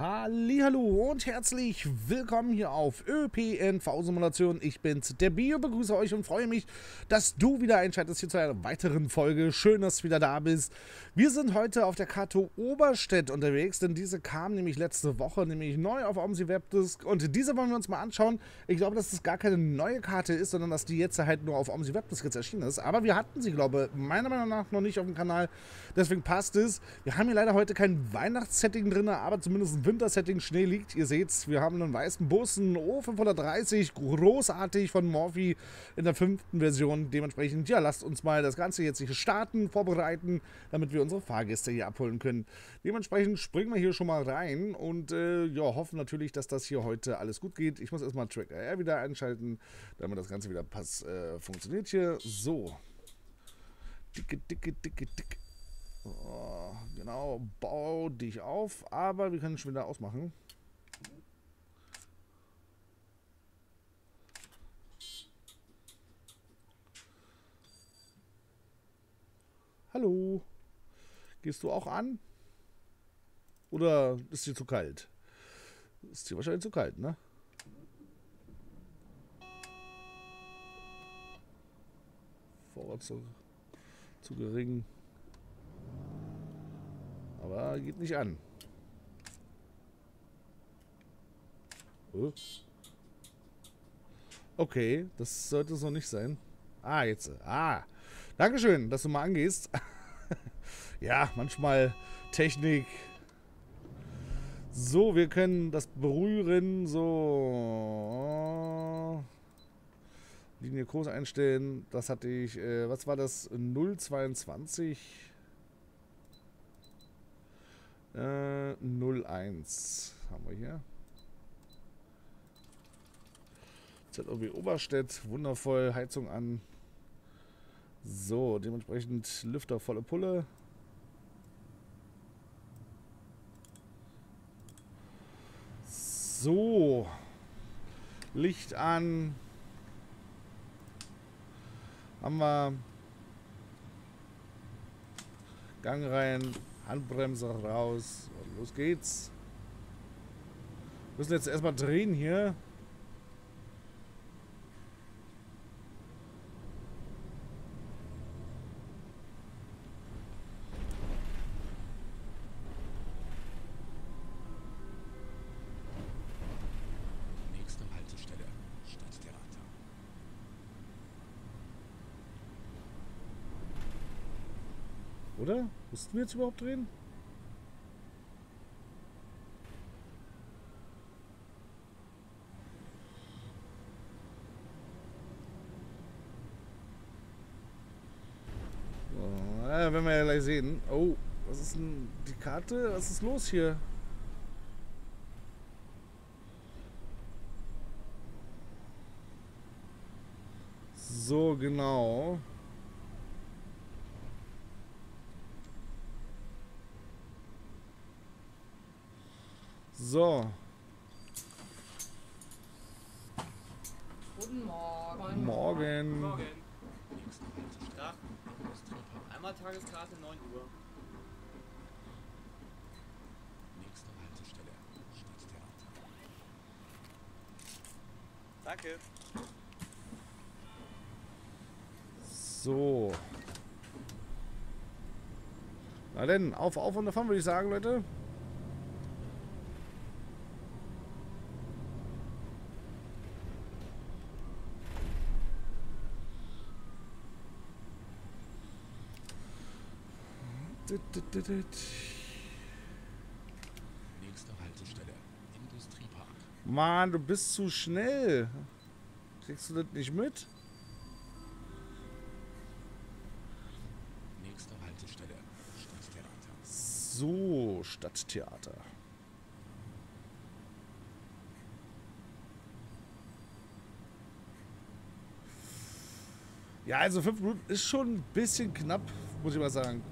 Hallihallo und herzlich willkommen hier auf ÖPNV-Simulation. Ich bin's, der Bio, begrüße euch und freue mich, dass du wieder einschaltest hier zu einer weiteren Folge. Schön, dass du wieder da bist. Wir sind heute auf der Karte Oberstedt unterwegs, denn diese kam nämlich letzte Woche, nämlich neu auf OMSI Webdisk, und diese wollen wir uns mal anschauen. Ich glaube, dass das gar keine neue Karte ist, sondern dass die jetzt halt nur auf OMSI Webdisk jetzt erschienen ist. Aber wir hatten sie, glaube ich, meiner Meinung nach noch nicht auf dem Kanal, deswegen passt es. Wir haben hier leider heute kein Weihnachtssetting drin, aber zumindest ein Wintersetting. Schnee liegt, ihr seht's, wir haben einen weißen Bus, einen O530, großartig von Morphy in der 5. Version. Dementsprechend, ja, lasst uns mal das Ganze jetzt hier starten, vorbereiten, damit wir unsere Fahrgäste hier abholen können. Dementsprechend springen wir hier schon mal rein und ja, hoffen natürlich, dass das hier heute alles gut geht. Ich muss erstmal Track AR wieder einschalten, damit das Ganze wieder funktioniert hier. So. Dicke. Oh, genau, bau dich auf, aber wir können schon wieder ausmachen. Hallo, gehst du auch an? Oder ist dir zu kalt? Ist dir wahrscheinlich zu kalt, ne? Vorrat zu gering. Aber geht nicht an. Okay, das sollte es noch nicht sein. Ah, jetzt. Ah, Dankeschön, dass du mal angehst. Ja, manchmal Technik. So, wir können das berühren. So. Linie groß einstellen. Das hatte ich. Was war das? 022. 01 haben wir hier. ZOB Oberstedt, wundervoll, Heizung an. So, dementsprechend Lüfter volle Pulle. So, Licht an. Haben wir. Gang rein. Handbremse raus und los geht's. Wir müssen jetzt erstmal drehen hier. Nächste Haltestelle, Stadttheater. Oder? Mussten wir jetzt überhaupt drehen? So, werden wir ja gleich sehen. Oh, was ist denn die Karte? Was ist los hier? So, genau. So. Guten Morgen. Morgen. Morgen. Nächste Haltestelle. Tag. Einmal Tageskarte 9 Uhr. Nächste Haltestelle, Stadttheater. Danke. So. Na denn, auf und davon würde ich sagen, Leute. Nächste Haltestelle, Industriepark. Mann, du bist zu schnell. Kriegst du das nicht mit? Nächste Haltestelle, Stadttheater. So, Stadttheater. Ja, also 5 Minuten ist schon ein bisschen knapp, muss ich mal sagen.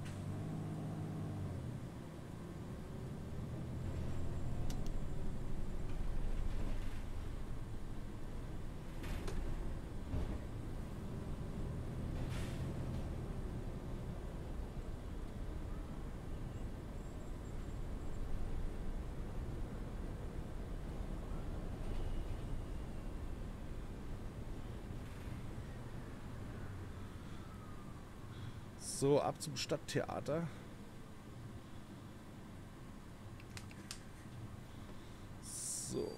So, ab zum Stadttheater. So.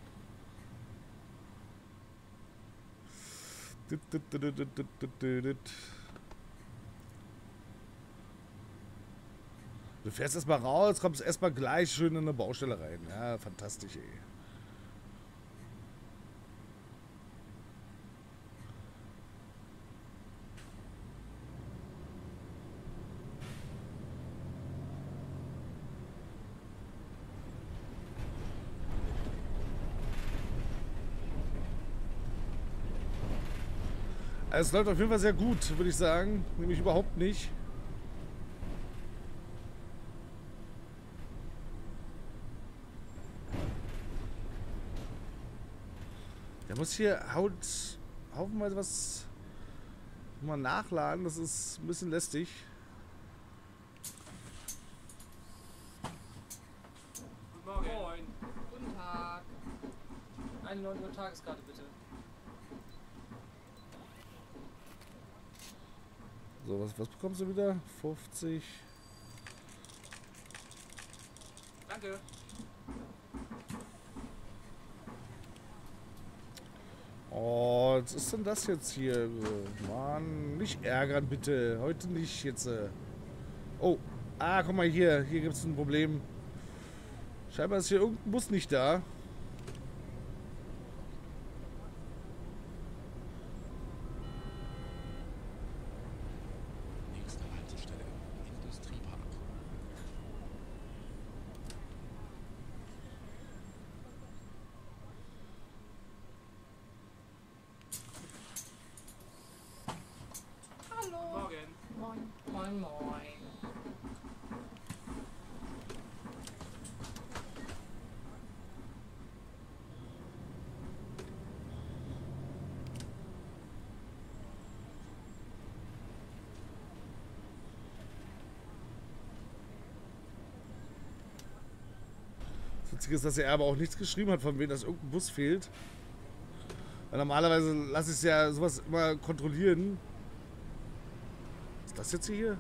Du fährst erstmal raus, kommst erstmal gleich schön in eine Baustelle rein. Ja, fantastisch, ey. Also es läuft auf jeden Fall sehr gut, würde ich sagen. Nämlich überhaupt nicht. Der muss hier haufenweise was mal nachladen. Das ist ein bisschen lästig. Guten Morgen. Moin. Guten Tag. Eine 9 Uhr Tageskarte bitte. So, was bekommst du wieder? 50. Danke. Oh, was ist denn das jetzt hier? Mann, nicht ärgern bitte. Heute nicht jetzt. Oh, guck mal hier. Hier gibt es ein Problem. Scheinbar ist hier irgendein Bus nicht da. Nächste Haltestelle, Industriepark. Hallo. Morgen. Moin. Moin, moin. Das Witzige ist, dass er aber auch nichts geschrieben hat, von wem dass irgendein Bus fehlt. Weil normalerweise lasse ich es ja sowas immer kontrollieren. Was ist das jetzt hier?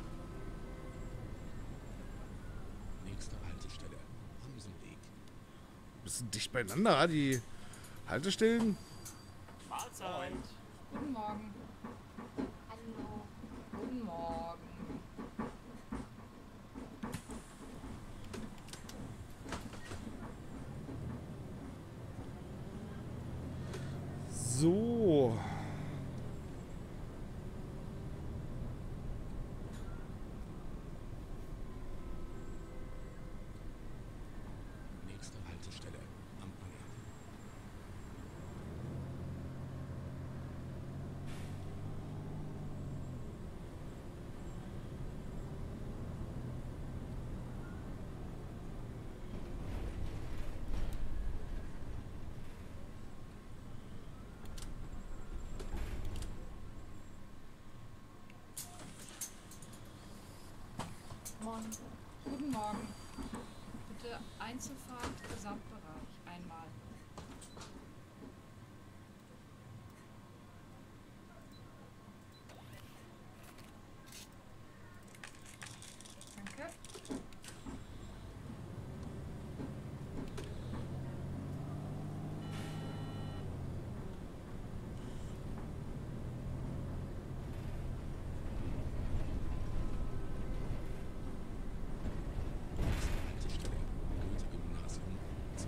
Nächste Haltestelle, Hamsenweg. Bisschen dicht beieinander, die Haltestellen. Mahlzeit. Guten Morgen. Hallo. Guten Morgen. So. Nächste Haltestelle, Ampere. Moin. Guten Morgen. Bitte Einzelfahrt, Gesamtbereich. Einmal. Danke. Nächste Haltestelle, Goethe-Gymnasium, Zoo.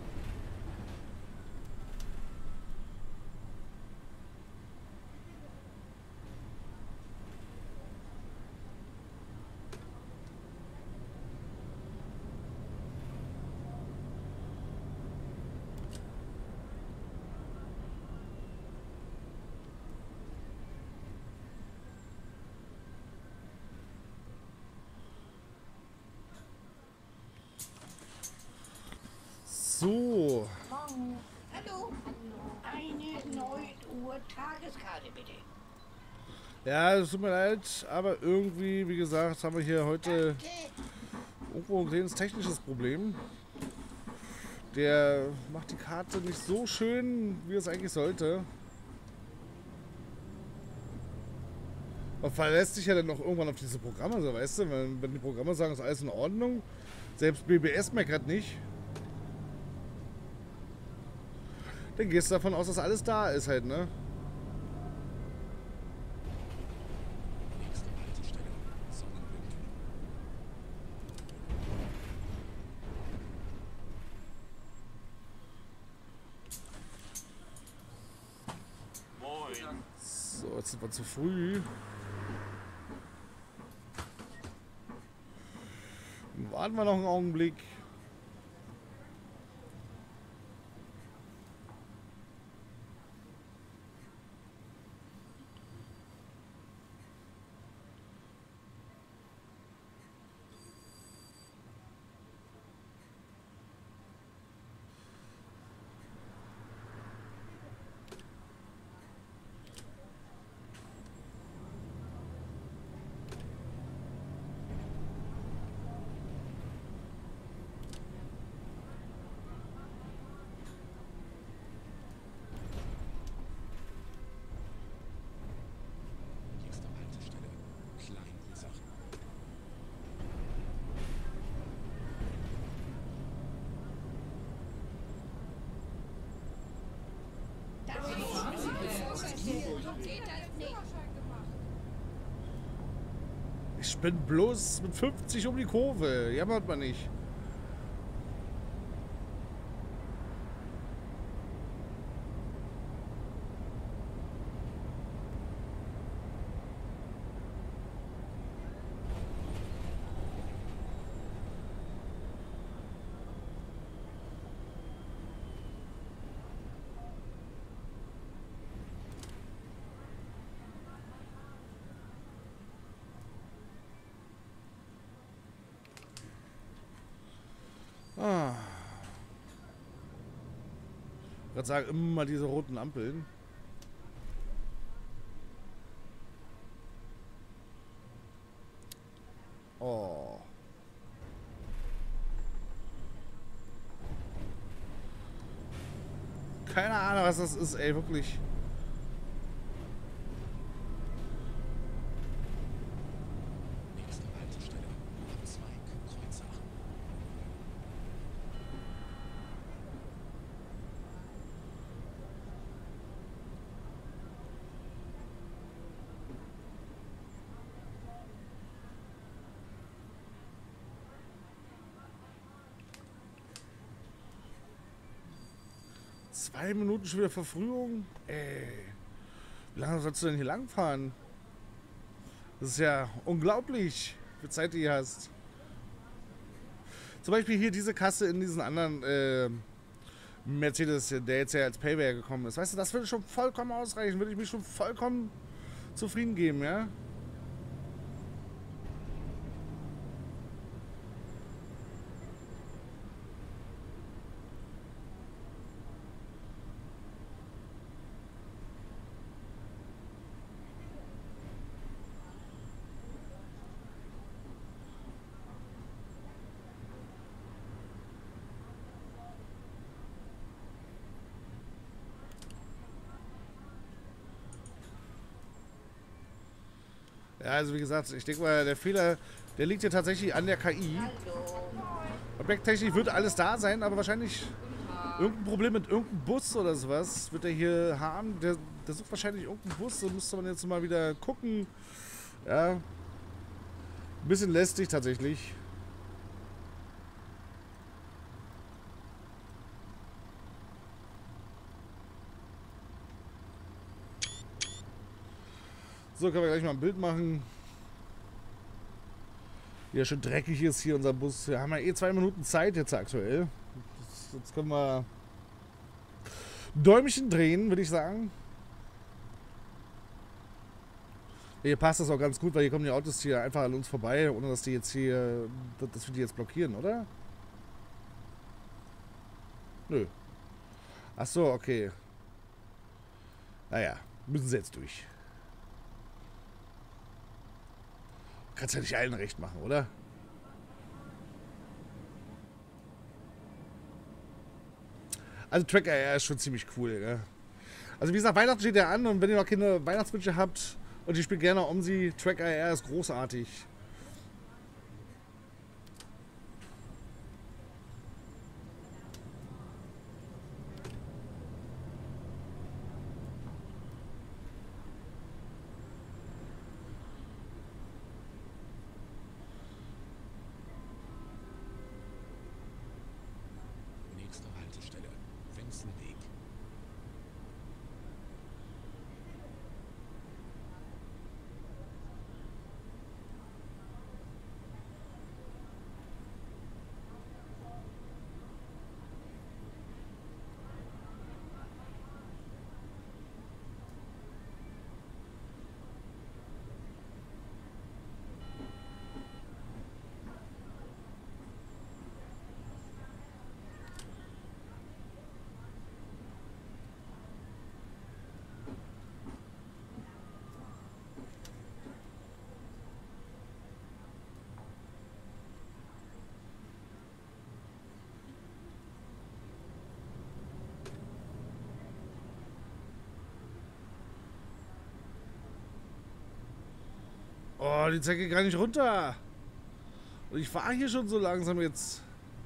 So. Morgen. Hallo. Eine 9 Uhr Tageskarte bitte. Ja, es tut mir leid, aber irgendwie, wie gesagt, haben wir hier heute irgendwo ein kleines technisches Problem. Der macht die Karte nicht so schön, wie es eigentlich sollte. Man verlässt sich ja dann noch irgendwann auf diese Programme, so weißt du, wenn die Programme sagen, ist alles in Ordnung. Selbst BBS meckert nicht. Dann gehst du davon aus, dass alles da ist halt, ne? Nächste Haltestelle, Sonnenwinkel. Moin. So, jetzt sind wir zu früh. Warten wir noch einen Augenblick. Nächste Haltestelle, Kleinursachen. Das ist so geht das nicht. Ich bin bloß mit 50 um die Kurve. Jammert man nicht. Ah. Ich würde sagen, immer diese roten Ampeln. Oh. Keine Ahnung, was das ist, ey, wirklich. Nächste Haltestelle, Abzweig, Kreuzach. Zwei Minuten schon wieder Verfrühung? Ey. Wie lange sollst du denn hier langfahren? Das ist ja unglaublich, wie viel Zeit du hier hast. Zum Beispiel hier diese Kasse in diesen anderen Mercedes, der jetzt ja als Payware gekommen ist. Weißt du, das würde schon vollkommen ausreichen. Würde ich mich schon vollkommen zufrieden geben, ja? Ja, also wie gesagt, ich denke mal, der Fehler, der liegt ja tatsächlich an der KI. Objekttechnisch wird alles da sein, aber wahrscheinlich irgendein Problem mit irgendeinem Bus oder sowas wird er hier haben. Der sucht wahrscheinlich irgendeinen Bus, so müsste man jetzt mal wieder gucken. Ja, ein bisschen lästig tatsächlich. So, können wir gleich mal ein Bild machen. Ja, schön dreckig ist hier unser Bus. Wir haben ja eh 2 Minuten Zeit jetzt aktuell. Jetzt können wir Däumchen drehen, würde ich sagen. Hier passt das auch ganz gut, weil hier kommen die Autos hier einfach an uns vorbei, ohne dass die jetzt hier, dass wir die jetzt blockieren, oder? Nö. Ach so, okay. Naja, müssen sie jetzt durch. Kannst ja nicht allen recht machen, oder? Also Tracker, ja, ist schon ziemlich cool, ja. Also wie gesagt, Weihnachten steht ja an und wenn ihr noch keine Weihnachtswünsche habt, Und ich spiele gerne OMSI. Track IR ist großartig. Nächste Haltestelle, Wenzelweg. Oh, die Zeit geht gar nicht runter. Und ich fahre hier schon so langsam jetzt.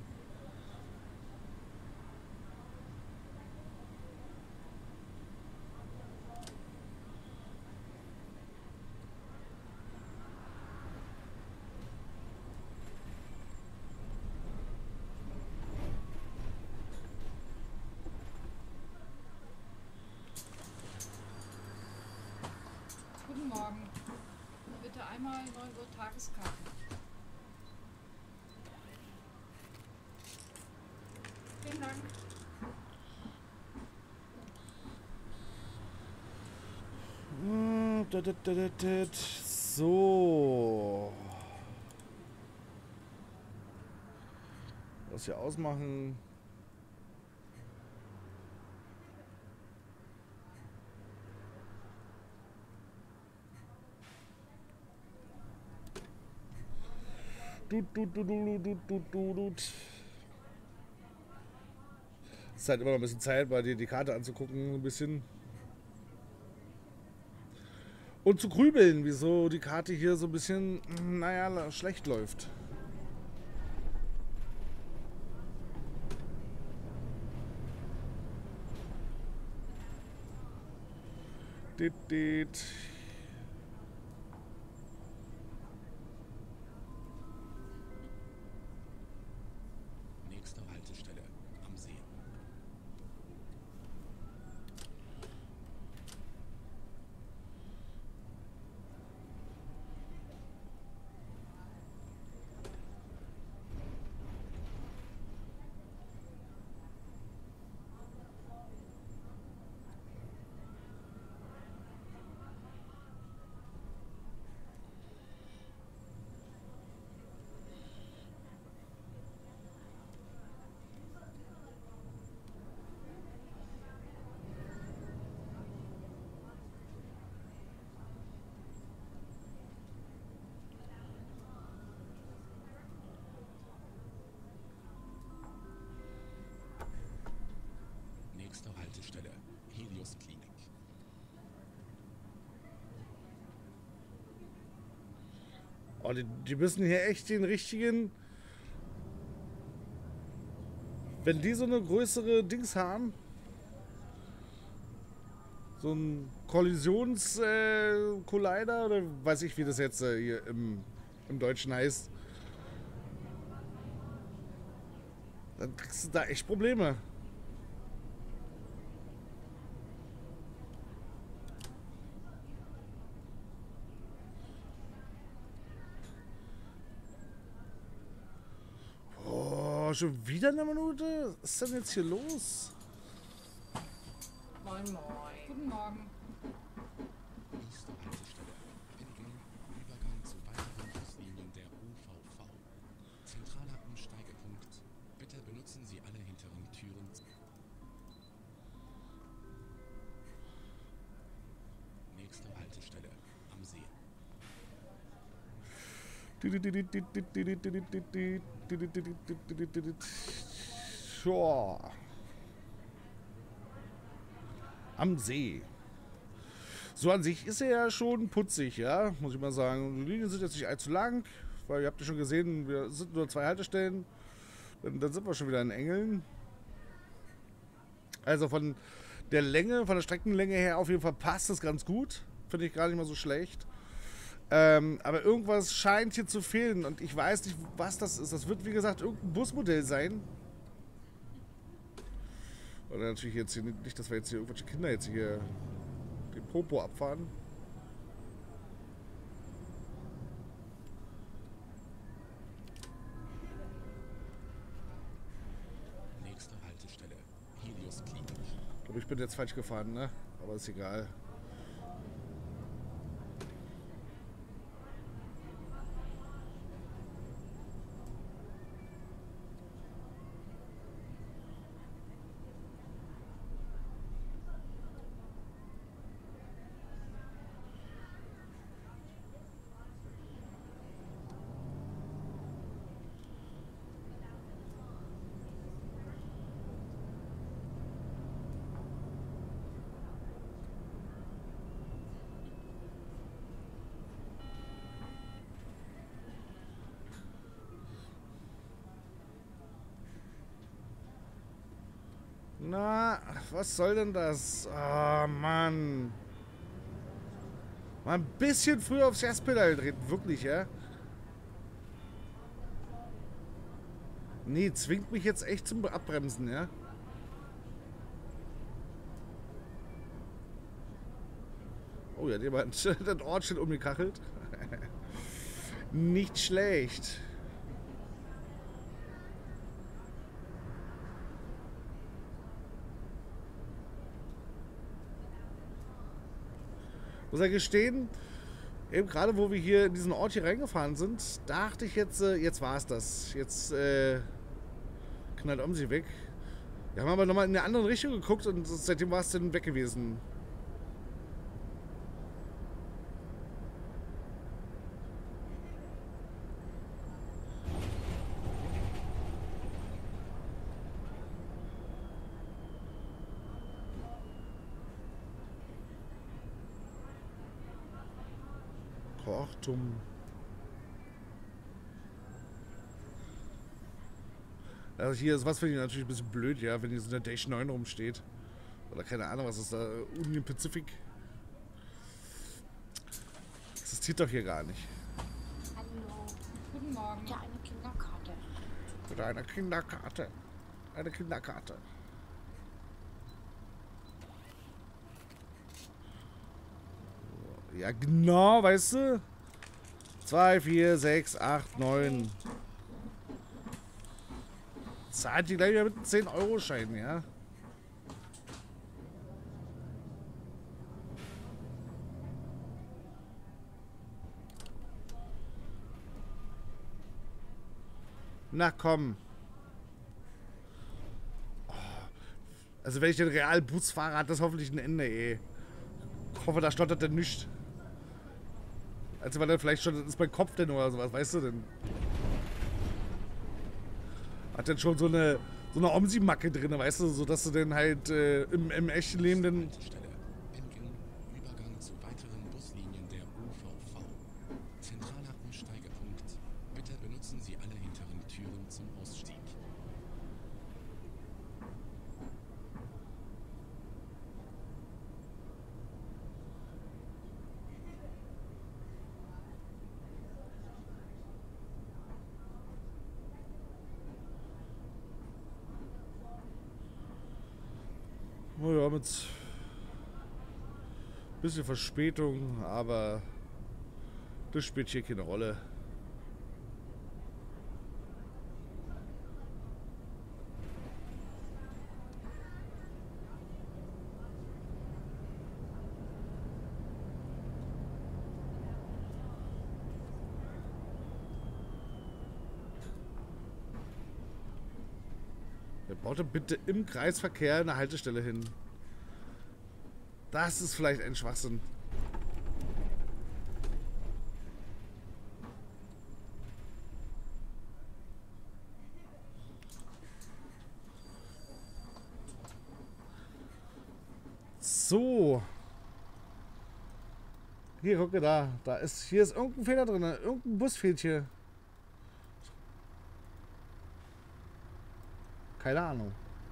Guten Morgen. Bitte einmal 9 Uhr Tageskarten. Vielen Dank. So. Was hier ausmachen. Es ist halt immer noch ein bisschen Zeit, bei dir die Karte anzugucken, ein bisschen. Und zu grübeln, wieso die Karte hier so ein bisschen, naja, schlecht läuft. Dit. Nächste Haltestelle, am See. Nächste Haltestelle, Helios Klinik. Oh, die müssen hier echt den richtigen. Wenn die so eine größere Dings haben. So ein Kollisions-Collider oder weiß ich, wie das jetzt hier im Deutschen heißt. Dann kriegst du da echt Probleme. Oh, schon wieder eine Minute? Was ist denn jetzt hier los? Moin, moin. Guten Morgen. Nächste Haltestelle, Pendel, Übergang zu weiteren Buslinien der UVV. Zentraler Umsteigepunkt. Bitte benutzen Sie alle hinteren Türen. Nächste Haltestelle, am See. Sure. Am See. So an sich ist er ja schon putzig, ja, muss ich mal sagen. Die Linien sind jetzt nicht allzu lang, weil ihr habt ja schon gesehen, wir sind nur 2 Haltestellen. Dann sind wir schon wieder in Engeln. Also von der Länge, von der Streckenlänge her auf jeden Fall passt das ganz gut. Finde ich gar nicht mal so schlecht. Aber irgendwas scheint hier zu fehlen und ich weiß nicht, was das ist. Das wird, wie gesagt, irgendein Busmodell sein. Oder natürlich jetzt hier nicht, dass wir jetzt hier irgendwelche Kinder jetzt hier den Popo abfahren. Nächste Haltestelle. Helios Klinik. Ich glaube, ich bin jetzt falsch gefahren, ne? Aber ist egal. Na, was soll denn das? Ah, Mann. Mal ein bisschen früher aufs Gaspedal treten, wirklich, ja? Nee, zwingt mich jetzt echt zum Abbremsen, ja? Oh ja, jemand das Ortsschild umgekachelt. Nicht schlecht. Muss ja gestehen, eben gerade wo wir hier in diesen Ort hier reingefahren sind, dachte ich jetzt, jetzt war es das. Jetzt knallt sie weg. Wir haben aber nochmal in eine andere Richtung geguckt und seitdem war es dann weg gewesen. Kortum. Also hier ist was für die natürlich ein bisschen blöd, ja, wenn hier so eine Dash 9 rumsteht. Oder keine Ahnung, was ist da? Union Pacific. Existiert doch hier gar nicht. Hallo. Guten Morgen. Ja, eine Kinderkarte. Oder eine Kinderkarte. Eine Kinderkarte. Ja, genau, weißt du? 2, 4, 6, 8, 9. Zahlt die gleich wieder mit einem 10-Euro-Schein, ja? Na komm. Oh. Also wenn ich den real Bus fahre, hat das hoffentlich ein Ende, ey. Ich hoffe, da stottert er nicht. Also weil dann vielleicht schon, das ist mein Kopf denn oder sowas, weißt du denn? Hat dann schon so eine Omsi-Macke drin, weißt du, so dass du dann halt im echten Leben dann... Haltestelle. Engen. Übergang zu weiteren Buslinien der ÖVV. Zentraler Umsteigepunkt. Bitte benutzen Sie alle hinteren Türen zum Ausstieg. Naja, mit bisschen Verspätung, aber das spielt hier keine Rolle. Baut doch bitte im Kreisverkehr eine Haltestelle hin. Das ist vielleicht ein Schwachsinn. So. Hier, gucke, da. Hier ist irgendein Fehler drin. Irgendein Bus fehlt hier. Keine Ahnung.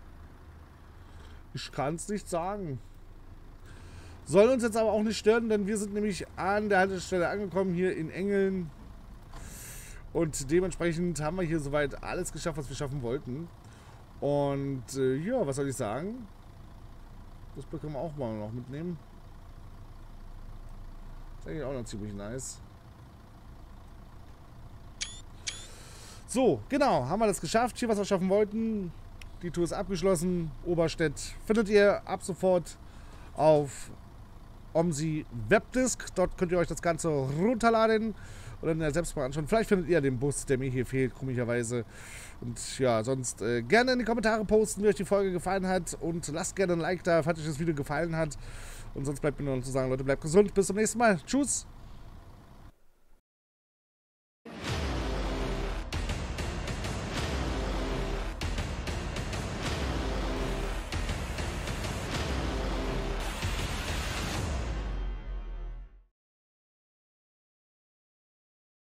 Ich kann es nicht sagen. Soll uns jetzt aber auch nicht stören, denn wir sind nämlich an der Haltestelle angekommen, hier in Engeln. Und dementsprechend haben wir hier soweit alles geschafft, was wir schaffen wollten. Und ja, was soll ich sagen? Das können wir auch mal noch mitnehmen. Das ist eigentlich auch noch ziemlich nice. So, genau, haben wir das geschafft. Hier, was wir schaffen wollten. Die Tour ist abgeschlossen. Oberstedt findet ihr ab sofort auf OMSI Webdisk. Dort könnt ihr euch das Ganze runterladen und dann selbst mal anschauen. Vielleicht findet ihr den Bus, der mir hier fehlt, komischerweise. Und ja, sonst gerne in die Kommentare posten, wie euch die Folge gefallen hat. Und lasst gerne ein Like da, falls euch das Video gefallen hat. Und sonst bleibt mir nur noch zu sagen, Leute, bleibt gesund. Bis zum nächsten Mal. Tschüss.